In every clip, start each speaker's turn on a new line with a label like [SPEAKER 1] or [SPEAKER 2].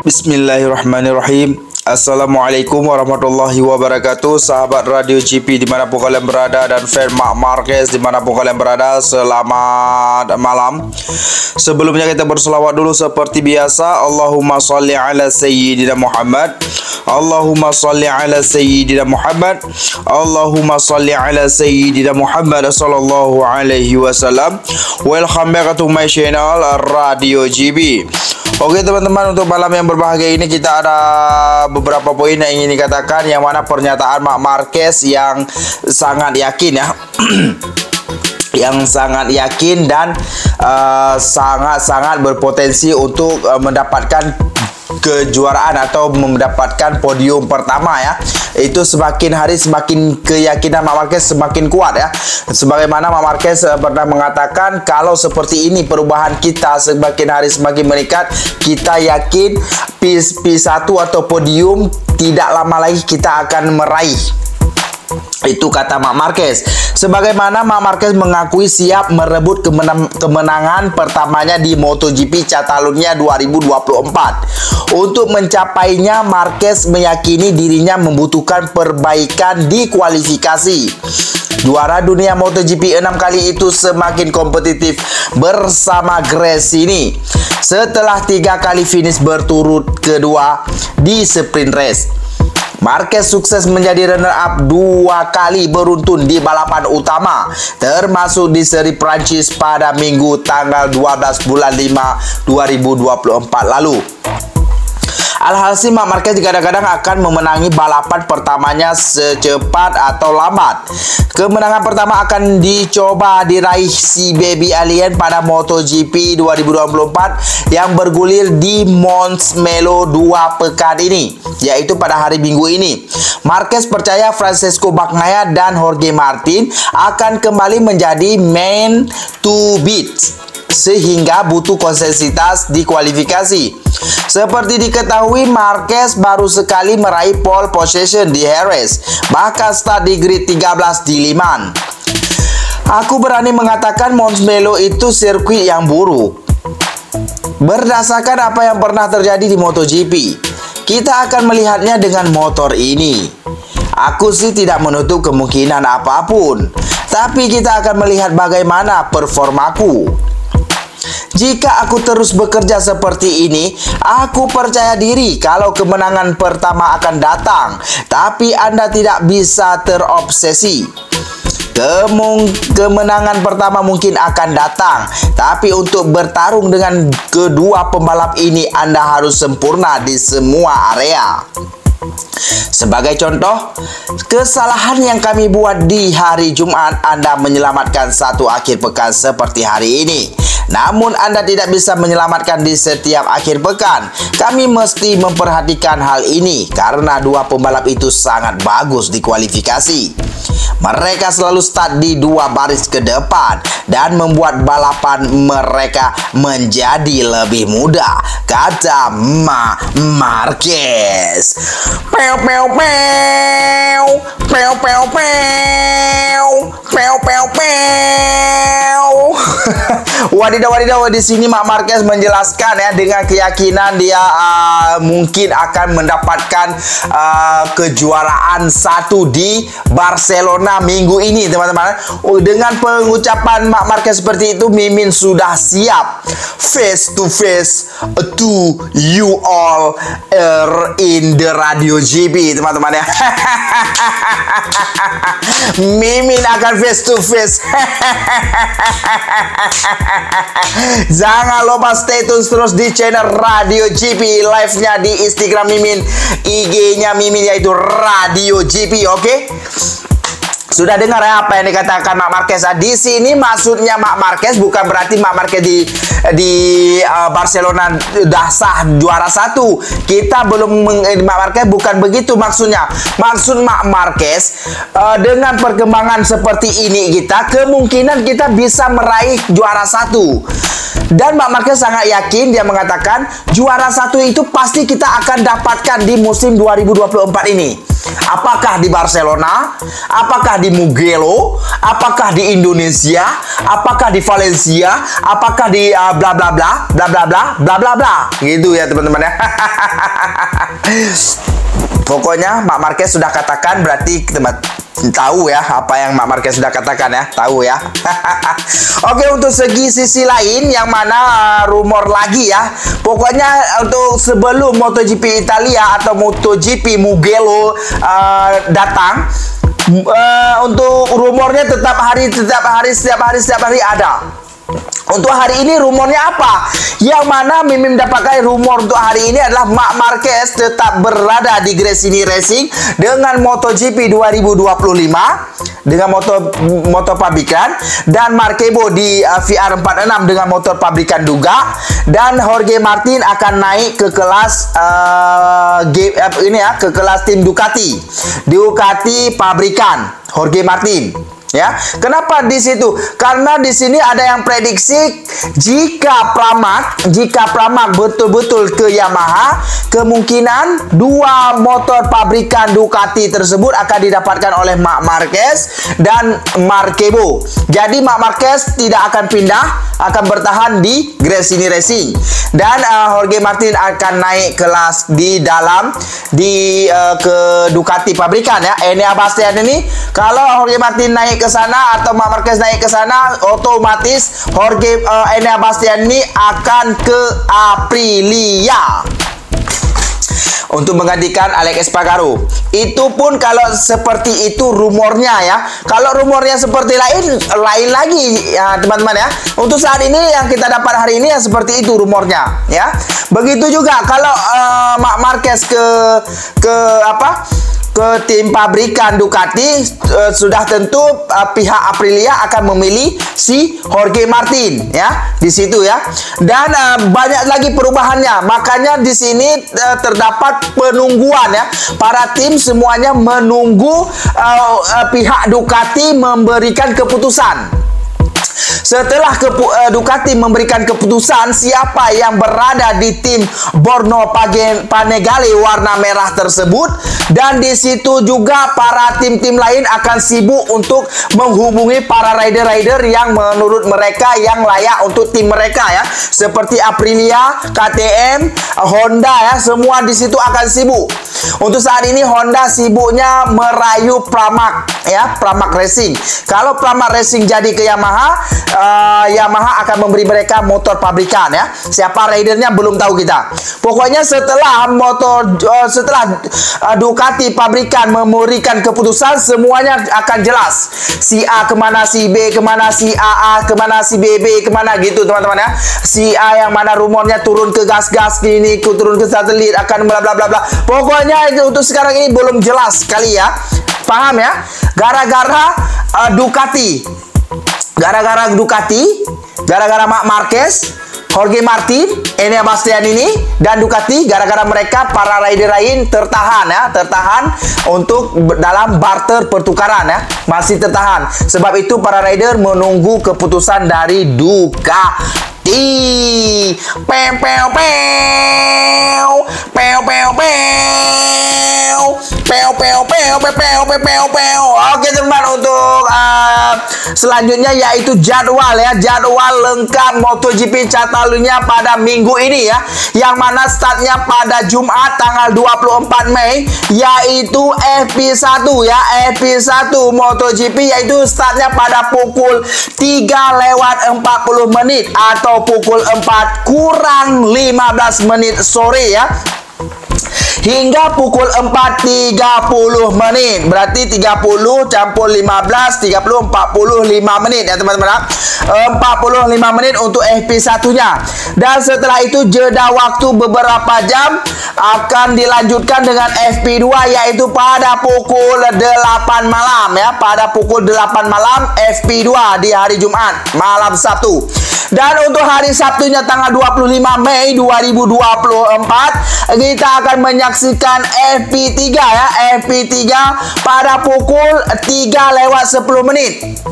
[SPEAKER 1] Bismillahirrahmanirrahim. Assalamualaikum warahmatullahi wabarakatuh. Sahabat Radio GP dimanapun kalian berada, dan fan Marc Marquez dimanapun kalian berada, selamat malam. Sebelumnya kita berselawat dulu seperti biasa. Allahumma salli ala Sayyidina Muhammad, Allahumma salli ala Sayyidina Muhammad, Allahumma salli ala Sayyidina Muhammad sallallahu alaihi wasallam. Welcome back to my channel Radio GP. Oke teman-teman, untuk malam yang berbahagia ini kita ada beberapa poin yang ingin dikatakan, yang mana pernyataan Marc Marquez yang sangat yakin ya yang sangat yakin dan sangat-sangat berpotensi untuk mendapatkan kejuaraan atau mendapatkan podium pertama ya. Itu semakin hari semakin keyakinan Marc Marquez semakin kuat ya. Sebagaimana Marc Marquez pernah mengatakan, kalau seperti ini perubahan kita semakin hari semakin meningkat, kita yakin P1 atau podium tidak lama lagi kita akan meraih. Itu kata Marc Marquez. Sebagaimana Marc Marquez mengakui siap merebut kemenangan pertamanya di MotoGP Catalunya 2024. Untuk mencapainya, Marquez meyakini dirinya membutuhkan perbaikan di kualifikasi. Juara dunia MotoGP 6 kali itu semakin kompetitif bersama Gresini setelah 3 kali finish berturut kedua di sprint race. Marquez sukses menjadi runner-up 2 kali beruntun di balapan utama, termasuk di seri Prancis pada Minggu tanggal 12 bulan 5 2024 lalu. Alhasil Marc Marquez kadang-kadang akan memenangi balapan pertamanya secepat atau lambat. Kemenangan pertama akan dicoba diraih si Baby Alien pada MotoGP 2024 yang bergulir di Montmeló 2 pekan ini, yaitu pada hari Minggu ini. Marquez percaya Francesco Bagnaia dan Jorge Martin akan kembali menjadi man to beat, sehingga butuh konsistensitas di kualifikasi. Seperti diketahui, Marquez baru sekali meraih pole position di Jerez, bahkan start di grid 13 di Le Mans. Aku berani mengatakan Montmeló itu sirkuit yang buruk. Berdasarkan apa yang pernah terjadi di MotoGP, kita akan melihatnya dengan motor ini. Aku sih tidak menutup kemungkinan apapun, tapi kita akan melihat bagaimana performaku. Jika aku terus bekerja seperti ini, aku percaya diri kalau kemenangan pertama akan datang. Tapi Anda tidak bisa terobsesi. Kemenangan pertama mungkin akan datang, tapi untuk bertarung dengan kedua pembalap ini, Anda harus sempurna di semua area. Sebagai contoh, kesalahan yang kami buat di hari Jumat, Anda menyelamatkan satu akhir pekan seperti hari ini. Namun Anda tidak bisa menyelamatkan di setiap akhir pekan. Kami mesti memperhatikan hal ini karena dua pembalap itu sangat bagus di kualifikasi. Mereka selalu start di 2 baris ke depan dan membuat balapan mereka menjadi lebih mudah, kata Marc Marquez. Pew pew pew, pew pew pew, pew pew pew. Wadidaw, di sini Marc Marquez menjelaskan ya, dengan keyakinan dia mungkin akan mendapatkan kejuaraan 1 di Barcelona minggu ini, teman-teman. Dengan pengucapan Marc Marquez seperti itu, Mimin sudah siap face to face to you all in the Radio GP, teman-teman ya. Mimin akan face to face. Jangan lupa stay tune terus di channel Radio GP, live-nya di Instagram Mimin, IG-nya Mimin yaitu Radio GP, oke? Sudah dengar ya apa yang dikatakan Marc Marquez? Di sini maksudnya Marc Marquez bukan berarti Marc Marquez di Barcelona dah sah juara 1. Kita belum Marc Marquez bukan begitu maksudnya. Maksud Marc Marquez dengan perkembangan seperti ini kemungkinan kita bisa meraih juara 1. Dan Marc Marquez sangat yakin, dia mengatakan juara 1 itu pasti kita akan dapatkan di musim 2024 ini. Apakah di Barcelona? Apakah di di Mugello, apakah di Indonesia, apakah di Valencia, apakah di bla bla bla bla bla bla bla bla bla, gitu ya teman-teman ya. Pokoknya Marc Marquez sudah katakan, berarti teman tahu ya apa yang Marc Marquez sudah katakan ya, tahu ya. Oke, untuk sisi lain yang mana rumor lagi ya. Pokoknya untuk sebelum MotoGP Italia atau MotoGP Mugello datang, untuk rumornya setiap hari ada. Untuk hari ini rumornya apa? Yang mana Mimin mendapatkan rumor untuk hari ini adalah Marc Marquez tetap berada di Gresini Racing dengan MotoGP 2025 dengan motor pabrikan, dan Marquebo di VR46 dengan motor pabrikan juga, dan Jorge Martin akan naik ke kelas ke kelas tim Ducati pabrikan Jorge Martin. Ya, kenapa di situ? Karena di sini ada yang prediksi jika Pramac betul-betul ke Yamaha, kemungkinan dua motor pabrikan Ducati tersebut akan didapatkan oleh Marc Marquez dan Marquebo. Jadi Marc Marquez tidak akan pindah, akan bertahan di Gresini Racing, dan Jorge Martin akan naik kelas ke Ducati pabrikan ya. Enea Bastian ini, kalau Jorge Martin naik ke sana atau Marc Marquez naik ke sana, otomatis Enea Bastian ini akan ke Aprilia untuk menggantikan Alex Espargaro. Itu pun kalau seperti itu rumornya ya. Kalau rumornya seperti lain lagi ya teman-teman ya. Untuk saat ini yang kita dapat hari ini ya seperti itu rumornya ya. Begitu juga kalau Marc Marquez ke tim pabrikan Ducati, sudah tentu pihak Aprilia akan memilih si Jorge Martin ya di situ ya. Dan banyak lagi perubahannya. Makanya di sini terdapat penungguan ya. Para tim semuanya menunggu pihak Ducati memberikan keputusan. Setelah Ducati memberikan keputusan siapa yang berada di tim Borno Panigale warna merah tersebut, dan di situ juga para tim-tim lain akan sibuk untuk menghubungi para rider-rider yang menurut mereka yang layak untuk tim mereka ya, seperti Aprilia, KTM, Honda ya, semua di situ akan sibuk. Untuk saat ini Honda sibuknya merayu Pramac ya, Pramac Racing. Kalau Pramac Racing jadi ke Yamaha, Yamaha akan memberi mereka motor pabrikan ya. Siapa ridernya belum tahu kita. Pokoknya setelah Ducati pabrikan memberikan keputusan, semuanya akan jelas. Si A kemana, si B kemana, si AA kemana, si BB kemana gitu teman-teman ya. Si A yang mana rumornya turun ke gas-gas ini, turun ke satelit, akan bla bla bla bla. Pokoknya itu untuk sekarang ini belum jelas sekali ya. Paham ya? Gara-gara Ducati, gara-gara Marc Marquez, Jorge Martin, Enea Bastian ini, dan Ducati, gara-gara mereka para rider lain tertahan untuk dalam barter pertukaran ya, masih tertahan. Sebab itu para rider menunggu keputusan dari Ducati. Oke teman, untuk selanjutnya yaitu jadwal lengkap MotoGP Catalunya pada minggu ini ya, yang mana startnya pada Jumat tanggal 24 Mei yaitu FP1 ya, FP1 MotoGP, yaitu startnya pada pukul 3:40 atau pukul 4 kurang 15 menit sore ya, hingga pukul 4.30 menit. Berarti 30 campur 15, 30, 45 menit ya teman-teman. 45 menit untuk FP1 nya. Dan setelah itu jeda waktu beberapa jam akan dilanjutkan dengan FP2, yaitu pada pukul 8 malam ya. Pada pukul 8 malam FP2 di hari Jumat, malam Sabtu. Dan untuk hari Sabtunya tanggal 25 Mei 2024 kita akan menyaksikan FP3 ya, FP3 pada pukul 3:10 menit.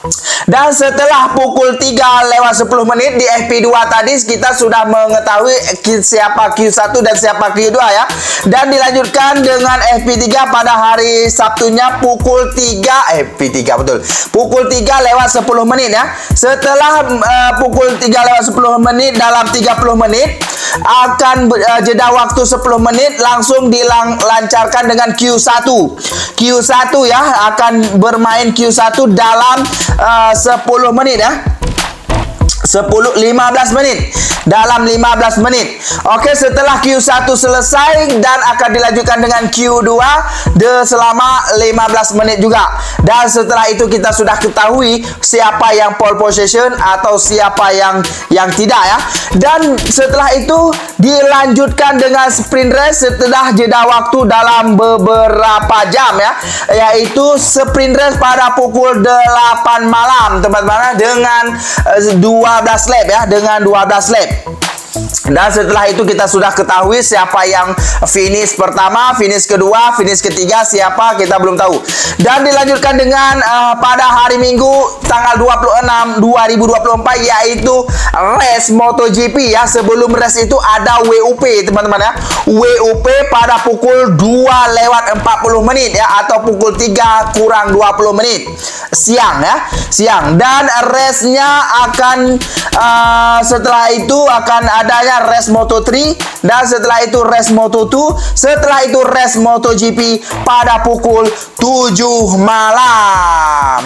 [SPEAKER 1] Dan setelah pukul 3:10 di FP2 tadi kita sudah mengetahui siapa Q1 dan siapa Q2 ya. Dan dilanjutkan dengan FP3 pada hari Sabtunya pukul 3 FP3 betul. Pukul 3:10 ya. Setelah pukul 3:10 dalam 30 menit akan jeda waktu 10 menit langsung dilancarkan dengan Q1. Q1 ya akan bermain Q1 dalam 10 menit ya. 15 menit dalam 15 menit. Oke, setelah Q1 selesai dan akan dilanjutkan dengan Q2 selama 15 menit juga. Dan setelah itu kita sudah ketahui siapa yang pole position atau siapa yang tidak ya. Dan setelah itu dilanjutkan dengan sprint race setelah jeda waktu dalam beberapa jam ya, yaitu sprint race pada pukul 8 malam teman-teman dengan 12 lap ya, dengan 12 lap. Dan setelah itu kita sudah ketahui siapa yang finish pertama, finish kedua, finish ketiga, siapa kita belum tahu. Dan dilanjutkan dengan pada hari Minggu tanggal 26 2024 yaitu race MotoGP ya. Sebelum race itu ada WUP teman-teman ya. WUP pada pukul 2:40 ya, atau pukul 3 kurang 20 menit siang ya, siang. Dan race-nya akan setelah itu akan adanya race Moto3, dan setelah itu race Moto2, setelah itu race MotoGP pada pukul 7 malam.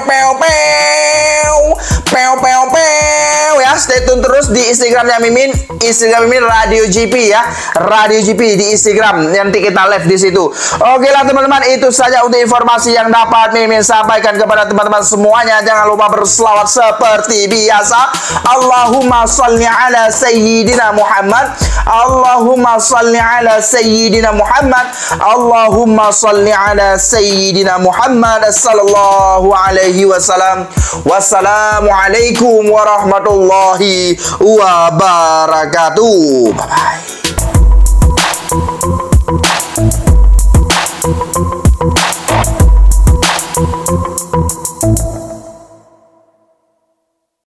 [SPEAKER 1] Ya, stay tune terus di Instagramnya Mimin, Instagram Mimin Radio GP ya, Radio GP di Instagram, nanti kita live di situ. Oke lah teman-teman, itu saja untuk informasi yang dapat Mimin sampaikan kepada teman-teman semuanya. Jangan lupa berselawat seperti biasa. Allahumma sholli ala sayyidina Muhammad, Allahumma sholli ala sayyidina Muhammad, Allahumma sholli ala sayyidina Muhammad sallallahu alaihi wasallam. Wassalamualaikum warahmatullahi wabarakatuh. Bye bye.